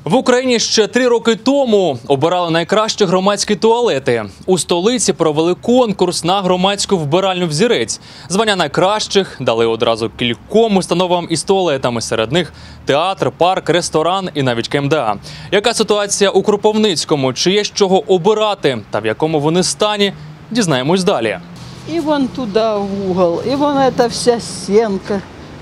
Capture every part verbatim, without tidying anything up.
В Україні ще три роки тому обирали найкращі громадські туалети. У столиці провели конкурс на громадську вбиральню «Взірець». Звання найкращих дали одразу кільком установам із туалетами. Серед них театр, парк, ресторан і навіть КМДА. Яка ситуація у Кропивницькому? Чи є з чого обирати? Та в якому вони стані? Дізнаємось далі. І вон туди в угол, і вон ця вся стінка,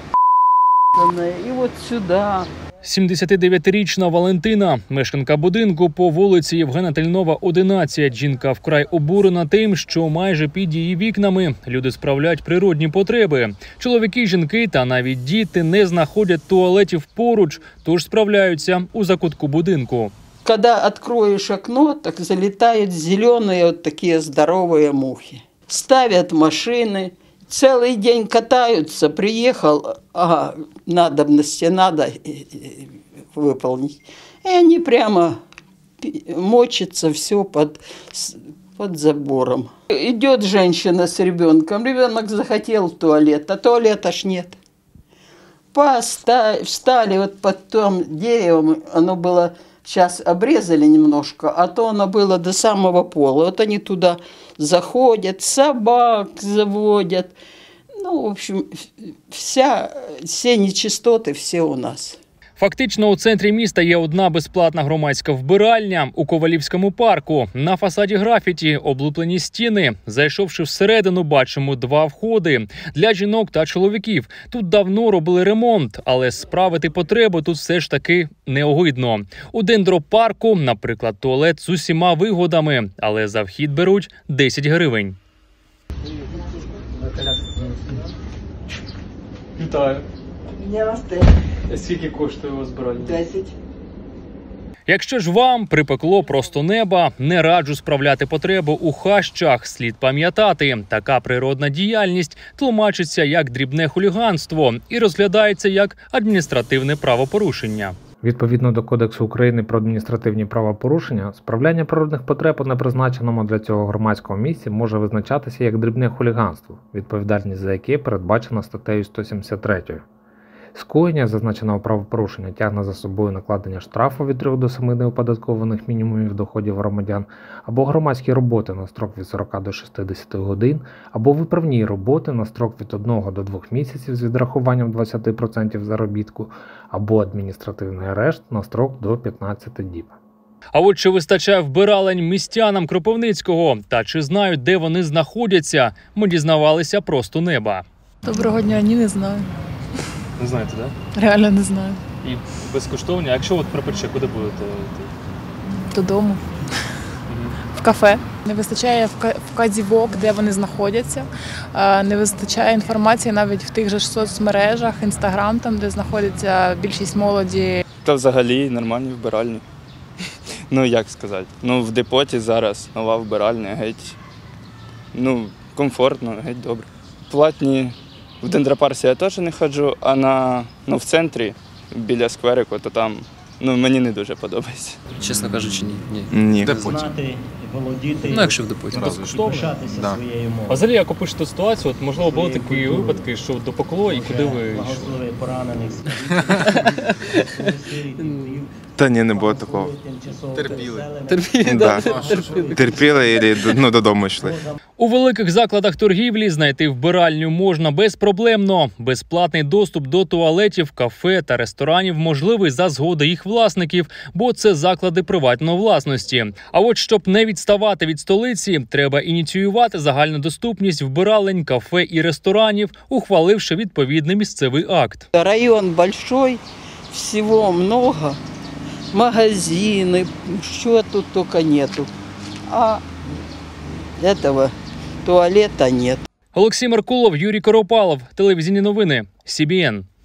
і от сюди. сімдесятидев'ятирічна Валентина, мешканка будинку по вулиці Євгена Тельнова, одинадцять. Жінка вкрай обурена тим, що майже під її вікнами люди справляють природні потреби. Чоловіки, жінки та навіть діти не знаходять туалетів поруч, тож справляються у закутку будинку. Когда откроешь окно, так залетают зеленые вот такие здоровые мухи. Ставят машины, целый день катаются, приехал, ага, надобности надо выполнить. И они прямо мочатся все под, под забором. Идет женщина с ребенком, ребенок захотел в туалет, а туалета ж нет. Поставили, встали вот под том деревом, оно было... Сейчас обрезали немножко, а то оно было до самого пола. Вот они туда заходят, собак заводят. Ну, в общем, вся, все нечистоты, все у нас. Фактично, у центрі міста є одна безплатна громадська вбиральня у Ковалівському парку. На фасаді графіті облуплені стіни. Зайшовши всередину, бачимо два входи для жінок та чоловіків. Тут давно робили ремонт, але справити потребу тут все ж таки не огидно. У дендропарку, наприклад, туалет з усіма вигодами, але за вхід беруть десять гривень. Вітаю. Скільки коштує у вас збирання? десять. Якщо ж вам припекло просто неба, не раджу справляти потребу у хащах. Слід пам'ятати, така природна діяльність тлумачиться як дрібне хуліганство і розглядається як адміністративне правопорушення. Відповідно до Кодексу України про адміністративні правопорушення, справляння природних потреб у непризначеному для цього громадському місці може визначатися як дрібне хуліганство, відповідальність за яке передбачена статтею сто сімдесят три. Скоєння зазначеного правопорушення тягне за собою накладення штрафу від трьох до семи неоподаткованих мінімумів доходів громадян, або громадські роботи на строк від сорока до шістдесяти годин, або виправні роботи на строк від одного до двох місяців з відрахуванням двадцять відсотків заробітку, або адміністративний арешт на строк до п'ятнадцяти діб. А от чи вистачає вбиралень містянам Кропивницького? Та чи знають, де вони знаходяться? Ми дізнавалися просто неба. Доброго дня, ні, не знаю. Не знаєте, так? Да? Реально не знаю. І безкоштовні? А якщо от припече, куди будете йти? Додому. Угу. В кафе. Не вистачає вказівок, де вони знаходяться. Не вистачає інформації навіть в тих же ж соцмережах, Інстаграм, там, де знаходиться більшість молоді. Та взагалі нормальні вбиральні. Ну, як сказати. Ну, в депоті зараз нова вбиральня, геть, ну, комфортно, геть добре. Платні. В дендропарці я теж не ходжу, а на, ну, в центрі, біля скверику, то там, ну, мені не дуже подобається. Чесно кажучи, ні. Ні. Ні. В депоті. Знати, володіти, ну, якщо в депоті. пишатися Да. своєю мовою. А взагалі, як опишете ситуацію, от, можливо, були такі випадки, що допекло і куди ви йшли? Поранених. Та ні, не було такого. Терпіли. Терпіли, да. Терпіли і ну, додому йшли. У великих закладах торгівлі знайти вбиральню можна безпроблемно. Безплатний доступ до туалетів, кафе та ресторанів можливий за згоди їх власників, бо це заклади приватної власності. А от щоб не відставати від столиці, треба ініціювати загальну доступність вбиралень, кафе і ресторанів, ухваливши відповідний місцевий акт. Район большой, всего много, магазины, что тут только нету. А этого туалета нет. Олексій Меркулов, Юрій Коропалов. Телевізійні новини. Сі Бі Ен.